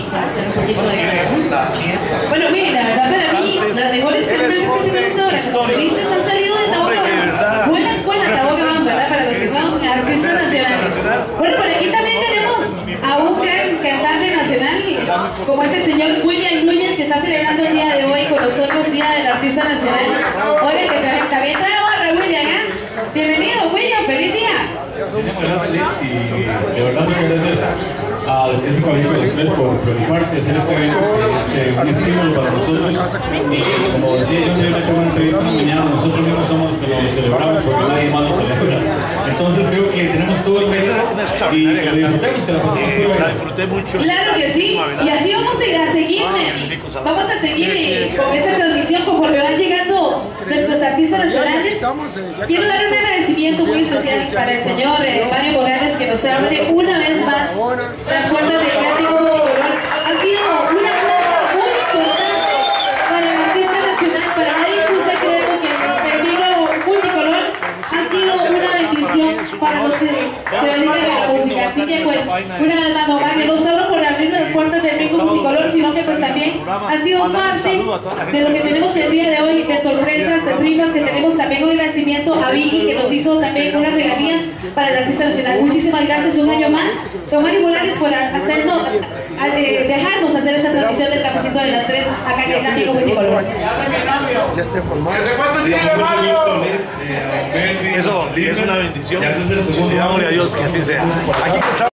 para hacer un poquito de ganas. Bueno, miren, la verdad para mí, las mejores cantantes que tenemos ahora, como solistas, han salido de Taboga. Buena escuela Taboga van, ¿verdad? Para los que son artistas nacionales. Bueno, por aquí también tenemos a un gran cantante nacional, como es el señor William Núñez, que está celebrando el día de hoy con nosotros, Día del Artista Nacional. Oiga, que está bien trabajo, William, ¿eh? Bienvenido, William, feliz día. Muy feliz y de verdad muchas gracias a este colegio de ustedes por preocuparse de hacer este evento, que es un estímulo para nosotros. Y como decía yo anteriormente en una entrevista esta mañana, nosotros mismos somos los que lo celebramos porque nadie más lo celebra. Entonces creo que tenemos todo el mérito y lo disfrutemos, que la pasemos muy bien. La disfruté mucho. Claro que sí, y así vamos a seguir, vamos a seguir con esta transmisión conforme van llegando nuestros artistas nacionales. Quiero dar un agradecimiento muy especial para el señor Mario Morales, que nos abre una vez más las puertas del Clásico Multicolor. Ha sido una plaza muy importante para el artista nacional, para nadie es un secreto que el Bingo Multicolor ha sido una bendición para los que se dedican a la música. Así que pues, una vez más, Mario, no solo por abrir las puertas del Bingo Multicolor, sino que pues también ha sido parte de lo que tenemos el día de hoy, de sorpresas, de rifas que tenemos también. Un agradecimiento a Vicky, que nos hizo también unas regalías para el artista nacional. Muchísimas gracias un año más, don Mario Morales, por hacernos, dejarnos hacer esta transmisión del cafecito de las 3 acá en el Clásico Multicolor. Ya esté formado. Eso es una bendición. Ya ese es el segundo. Digámosle a Dios que así sea. Aquí